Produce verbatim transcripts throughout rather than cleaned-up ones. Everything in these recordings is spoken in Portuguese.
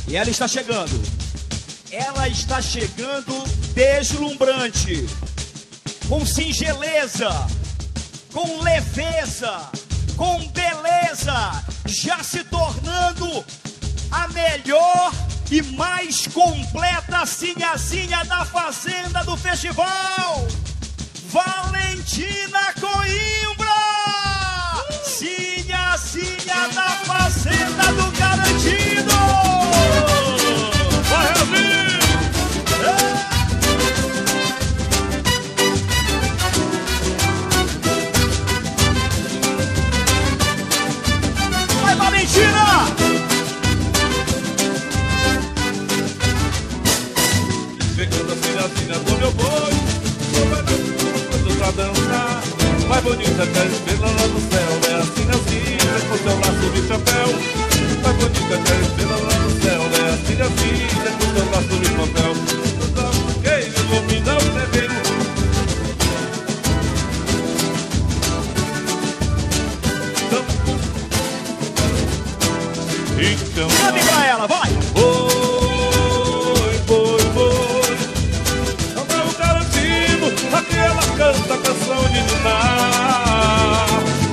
E ela está chegando. Ela está chegando deslumbrante, com singeleza, com leveza, com beleza, já se tornando a melhor e mais completa sinhazinha da fazenda do festival. Valentina Coimbra, sinhazinha da fazenda do Garantido. Vai, Ravi! Vai, Valentina! Chegando a sinhazinha do meu boi, pra dançar, mais bonita que a estrela lá no céu. É a sinhazinha com seu laço de chapéu. Mais bonita que a estrela lá no céu. É a sinhazinha com seu laço de papel. Quem ilumina o terreiro. Então, cante pra ela, vai! Boi, boi, boi, é o Garantido, aquela canta a canção de ninar.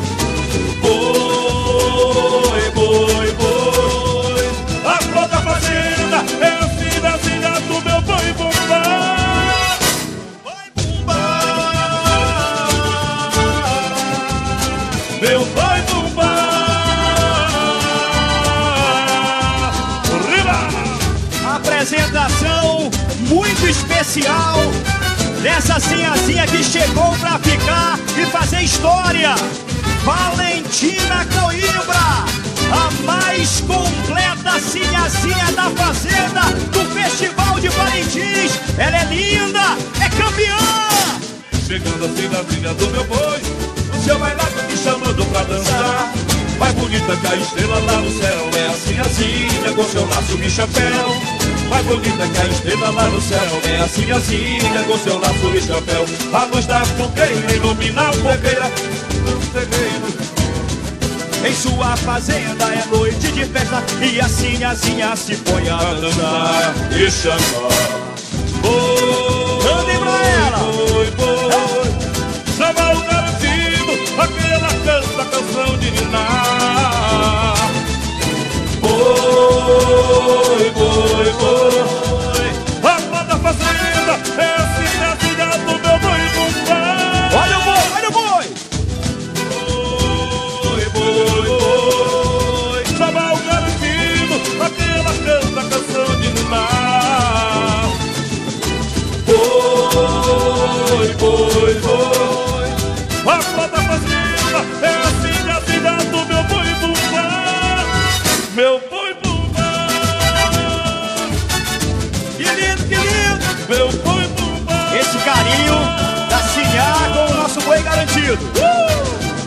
Boi, boi, boi, a flor da fazenda é a sinhazinha do meu boi bumbá. Boi bumbá, meu boi bumbá. Apresentação muito especial dessa sinhazinha que chegou pra ficar e fazer história. Valentina Coimbra, a mais completa sinhazinha da fazenda do Festival de Parintins. Ela é linda, é campeã. Chegando a sinhazinha do meu boi, o seu bailado me chamando pra dançar. Mais bonita que a estrela lá no céu. É a sinhazinha com seu laço de chapéu. Mais bonita que a estrela lá no céu. É a sinhazinha com seu laço de chapéu. A luz da fogueira ilumina a fogueira do terreiro. Em sua fazenda é noite de festa e a sinhazinha se põe a dançar e chamar. Cante pra ela! Boi, boi, chama o Garantido, aquela canta a canção de ninar. Boi, boi, boi, a flor da fazenda é a sinhazinha do meu boi bumbá. Olha o boi, olha o boi! Boi, boi, boi, chama o Garantido, aquela canta a canção de ninar. Boi, boi, boi, a flor da fazenda é a sinhazinha do meu boi bumbá. Meu boi bumbá, Que lindo, que lindo! meu boi bumbá. Esse carinho da Sinhá com o nosso boi garantido. Uh!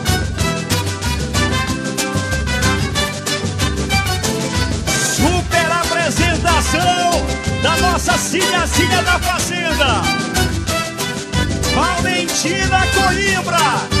Super apresentação da nossa sinhazinha da fazenda, Valentina Coimbra.